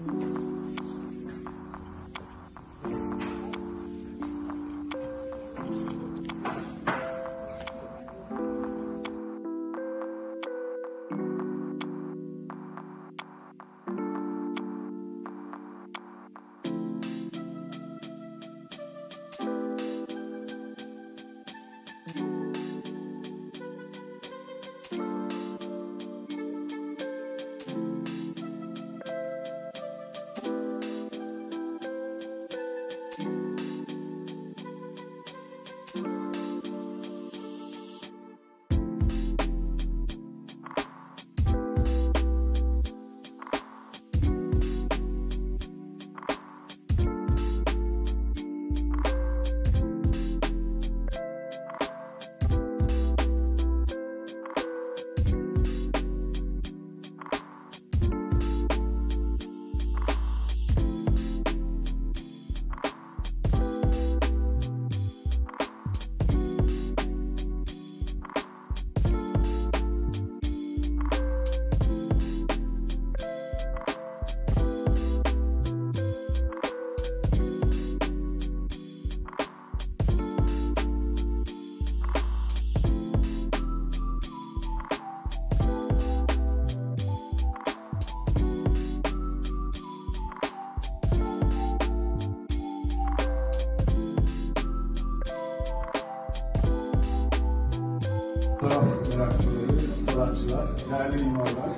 Fotoğraf meraklıları, sanatçılar, değerli mimarlar.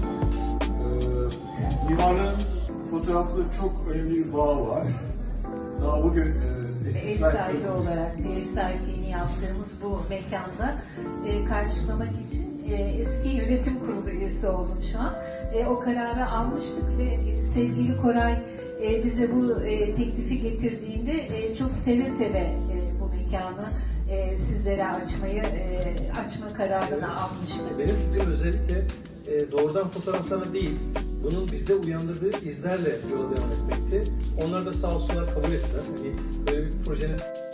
Mimarlığın fotoğrafla çok önemli bir bağı var. Daha bugün ev sahibi olarak ev sahipliğini yaptığımız bu mekanda karşılamak için eski yönetim kurulu üyesi oldum şu an. O kararı almıştık ve sevgili Koray bize bu teklifi getirdiğinde çok seve seve bu mekanı sizlere açma kararını almıştık. Benim fikrim özellikle doğrudan fotoğraflama değil, bunun bizde uyandırdığı izlerle yola devam etmekti. Onlar da sağ olsunlar kabul ettiler. Hani böyle bir projenin